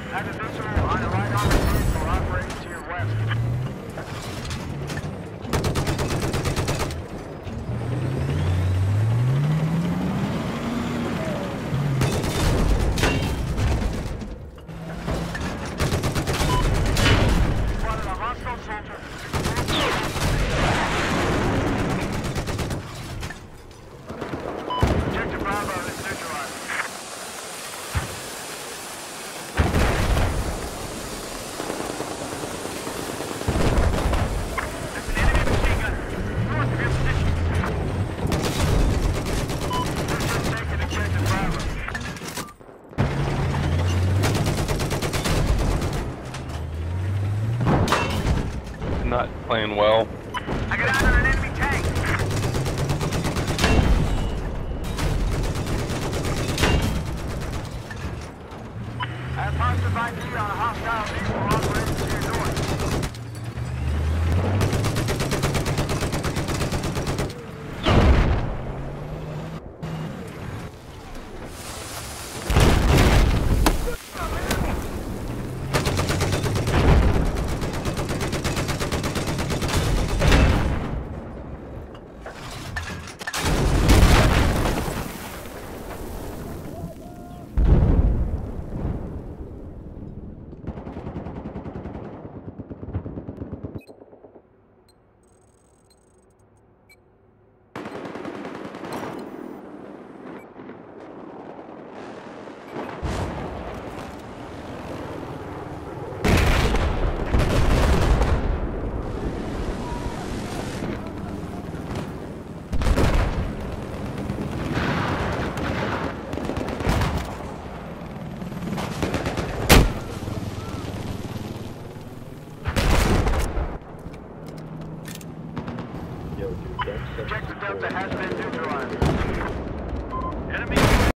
Have a visual on a light armored vehicle operating to your west. Spotted a hostile soldier. Objective Bravo is neutralized. There's an enemy machine gunner north of your position. We're just taking objective Bravo. Not playing well. I got out on an enemy tank. I have positive ID on a hostile vehicle operating to your north. Objective Delta has been neutralized. Enemy